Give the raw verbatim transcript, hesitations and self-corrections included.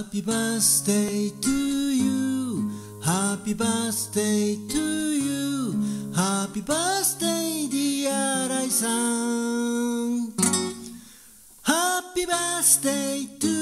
Happy birthday to you. Happy birthday to you. Happy birthday dear 新井さん。Happy birthday to